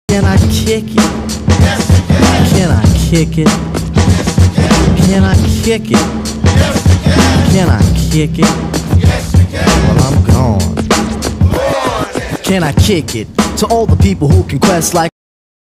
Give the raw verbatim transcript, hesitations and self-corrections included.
Can I kick it? Can I kick it? Can I kick it? Can I kick it? Well, I'm gone. Can I kick it? To all the people who can quest like